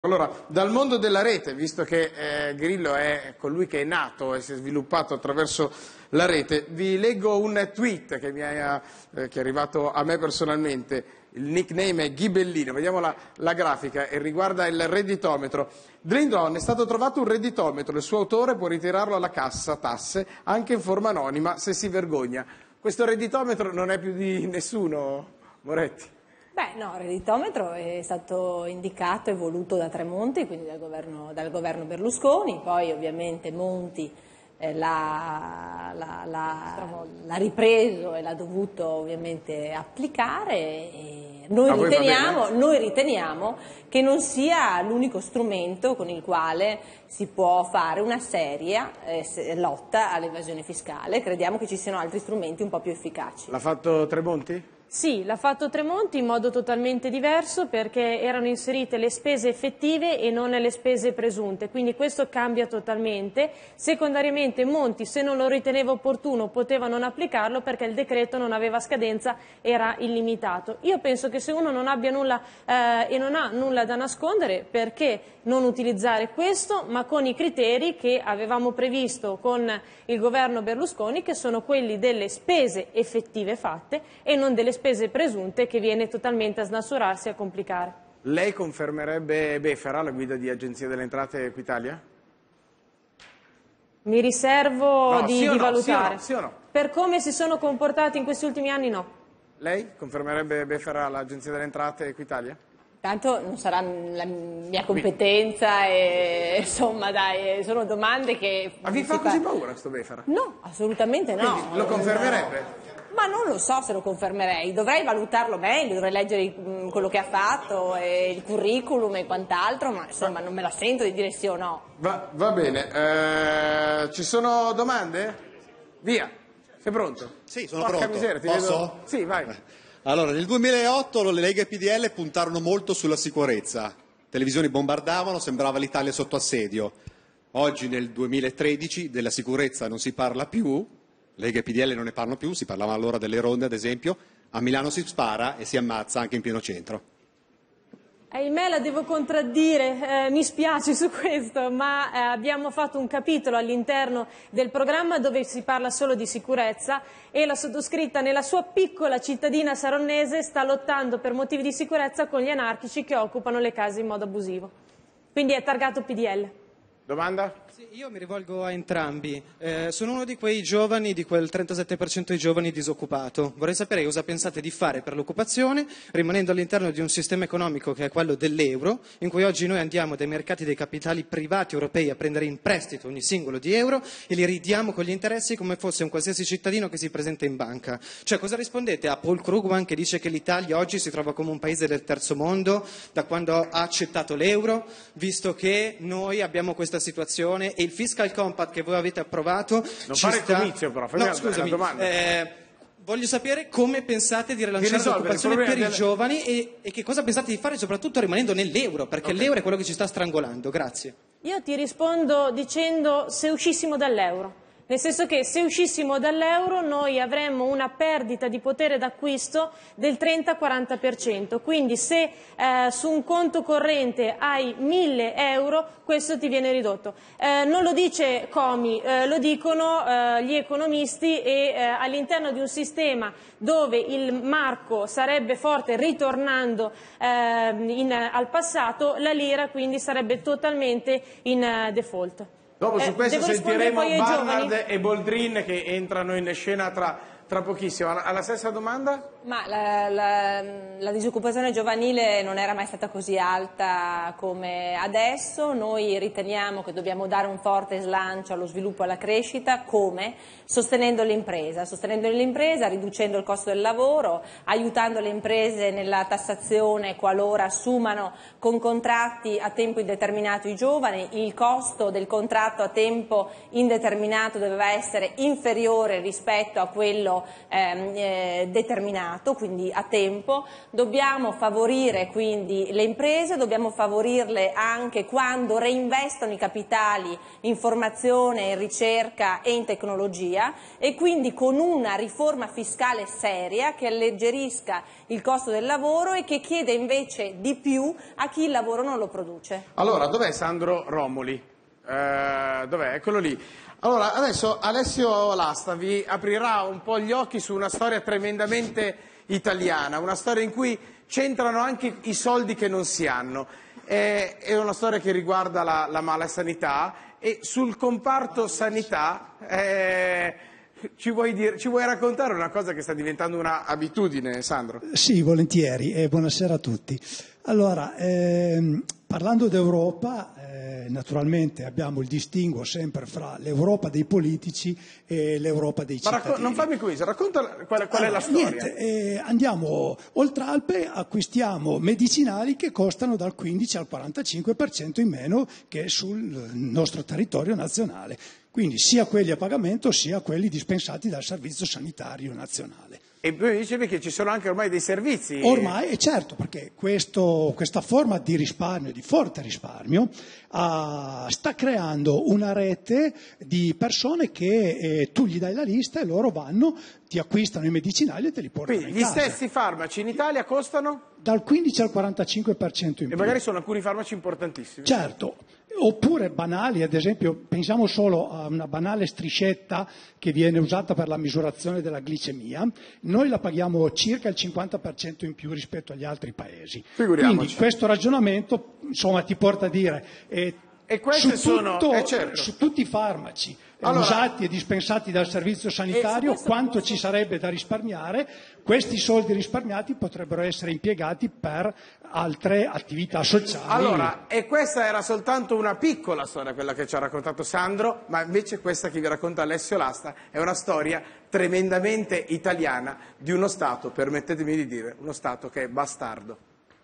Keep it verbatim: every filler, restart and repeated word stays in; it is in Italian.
Allora, dal mondo della rete, visto che eh, Grillo è colui che è nato e si è sviluppato attraverso la rete, vi leggo un tweet che, mi è, eh, che è arrivato a me personalmente. Il nickname è Ghibellino, vediamo la, la grafica e riguarda il redditometro. Drindon, è stato trovato un redditometro, il suo autore può ritirarlo alla cassa tasse anche in forma anonima se si vergogna. Questo redditometro non è più di nessuno, Moretti? Beh, no, il redditometro è stato indicato e voluto da Tremonti, quindi dal governo, dal governo Berlusconi, poi ovviamente Monti eh, l'ha, l'ha, l'ha, l'ha ripreso e l'ha dovuto ovviamente applicare. E noi, riteniamo, noi riteniamo che non sia l'unico strumento con il quale si può fare una seria eh, lotta all'evasione fiscale, crediamo che ci siano altri strumenti un po' più efficaci. L'ha fatto Tremonti? Sì, l'ha fatto Tremonti in modo totalmente diverso perché erano inserite le spese effettive e non le spese presunte, quindi questo cambia totalmente. Secondariamente Monti, se non lo riteneva opportuno, poteva non applicarlo perché il decreto non aveva scadenza, era illimitato. Io penso che se uno non abbia nulla eh, e non ha nulla da nascondere, perché non utilizzare questo, ma con i criteri che avevamo previsto con il governo Berlusconi, che sono quelli delle spese effettive fatte e non delle spese presunte, che viene totalmente a snaturarsi e a complicare. Lei confermerebbe Befera alla guida di Agenzia delle Entrate Equitalia? Mi riservo no, di, sì di no, valutare. Sì o no? Sì o no? Per come si sono comportati in questi ultimi anni, no. Lei confermerebbe Befera all'Agenzia delle Entrate Equitalia? Tanto non sarà la mia competenza e insomma dai, sono domande che... Ma vi fa così paura questo Befera? No, assolutamente no. Quindi lo confermerebbe? Ma non lo so se lo confermerei, dovrei valutarlo meglio, dovrei leggere quello che ha fatto, e il curriculum e quant'altro, ma insomma non me la sento di dire sì o no. Va, va bene, eh, ci sono domande? Via, sei pronto? Sì, sono Porca pronto. Miseria, ti Posso? vedo... Sì, vai. Allora, nel duemilaotto le Lega e P D L puntarono molto sulla sicurezza. Televisioni bombardavano, sembrava l'Italia sotto assedio. Oggi, nel duemilatredici, della sicurezza non si parla più, Lega e P D L non ne parlano più, si parlava allora delle ronde, ad esempio. A Milano si spara e si ammazza anche in pieno centro. Ahimè, la devo contraddire, eh, mi spiace su questo, ma eh, abbiamo fatto un capitolo all'interno del programma dove si parla solo di sicurezza e la sottoscritta nella sua piccola cittadina saronnese sta lottando per motivi di sicurezza con gli anarchici che occupano le case in modo abusivo. Quindi è targato P D L. Domanda? Sì, io mi rivolgo a entrambi. Eh, sono uno di quei giovani, di quel trentasette per cento di giovani disoccupato. Vorrei sapere cosa pensate di fare per l'occupazione, rimanendo all'interno di un sistema economico che è quello dell'euro, in cui oggi noi andiamo dai mercati dei capitali privati europei a prendere in prestito ogni singolo di euro e li ridiamo con gli interessi come fosse un qualsiasi cittadino che si presenta in banca. Cioè, cosa rispondete a Paul Krugman che dice che l'Italia oggi si trova come un paese del terzo mondo da quando ha accettato l'euro, visto che noi abbiamo questa situazione e il fiscal compact che voi avete approvato non ci fare sta... il comizio però, fammi no, scusami, la domanda. Eh, voglio sapere come pensate di rilanciare di l'occupazione per delle... i giovani e, e che cosa pensate di fare soprattutto rimanendo nell'euro, perché okay. L'euro è quello che ci sta strangolando. Grazie. Io ti rispondo dicendo se uscissimo dall'euro. Nel senso che se uscissimo dall'euro noi avremmo una perdita di potere d'acquisto del trenta quaranta per cento, quindi se eh, su un conto corrente hai mille euro questo ti viene ridotto. Eh, non lo dice Comi, eh, lo dicono eh, gli economisti e eh, all'interno di un sistema dove il marco sarebbe forte ritornando eh, in, al passato, la lira quindi sarebbe totalmente in uh, default. Dopo su eh, questo sentiremo Barnard giovani? e Boldrin che entrano in scena tra, tra pochissimo. Alla stessa domanda? Ma la, la, la disoccupazione giovanile non era mai stata così alta come adesso. Noi riteniamo che dobbiamo dare un forte slancio allo sviluppo e alla crescita. Come? Sostenendo l'impresa, sostenendo l'impresa, riducendo il costo del lavoro, aiutando le imprese nella tassazione qualora assumano con contratti a tempo indeterminato i giovani. Il costo del contratto a tempo indeterminato doveva essere inferiore rispetto a quello ehm, eh, determinato. nato, quindi a tempo, dobbiamo favorire quindi le imprese, dobbiamo favorirle anche quando reinvestono i capitali in formazione, in ricerca e in tecnologia, e quindi con una riforma fiscale seria che alleggerisca il costo del lavoro e che chiede invece di più a chi il lavoro non lo produce. Allora, dov'è Sandro Romoli? Eh, dov'è? Eccolo lì. Allora, adesso Alessio Lasta vi aprirà un po' gli occhi su una storia tremendamente italiana, una storia in cui c'entrano anche i soldi che non si hanno. È, è una storia che riguarda la, la mala sanità, e sul comparto sanità eh, ci, vuoi dire, ci vuoi raccontare una cosa che sta diventando un'abitudine, Sandro? Sì, volentieri, e buonasera a tutti. Allora, ehm, parlando d'Europa, eh, naturalmente abbiamo il distinguo sempre fra l'Europa dei politici e l'Europa dei Ma cittadini. non fammi quiz, racconta qual, qual allora, è la storia. Niente, eh, andiamo oltre Alpe, acquistiamo medicinali che costano dal quindici al quarantacinque per cento in meno che sul nostro territorio nazionale. Quindi sia quelli a pagamento sia quelli dispensati dal Servizio Sanitario Nazionale. E poi dicevi che ci sono anche ormai dei servizi. Ormai, è certo, perché questo, questa forma di risparmio, di forte risparmio, uh, sta creando una rete di persone che eh, tu gli dai la lista e loro vanno, ti acquistano i medicinali e te li portano Quindi in gli casa. stessi farmaci in Italia costano? Dal quindici al quarantacinque per cento in E più. magari sono alcuni farmaci importantissimi. Certo. Oppure banali, ad esempio, pensiamo solo a una banale striscetta che viene usata per la misurazione della glicemia, noi la paghiamo circa il cinquanta per cento in più rispetto agli altri paesi. Figuriamoci. Quindi questo ragionamento, insomma, ti porta a dire eh, E queste su, sono- tutto, eh, certo. su tutti i farmaci Allora- usati e dispensati dal servizio sanitario, questo quanto posso- ci sarebbe da risparmiare, questi soldi risparmiati potrebbero essere impiegati per altre attività sociali. Allora, e questa era soltanto una piccola storia, quella che ci ha raccontato Sandro, ma invece questa che vi racconta Alessio Lasta è una storia tremendamente italiana di uno Stato, permettetemi di dire, uno Stato che è bastardo.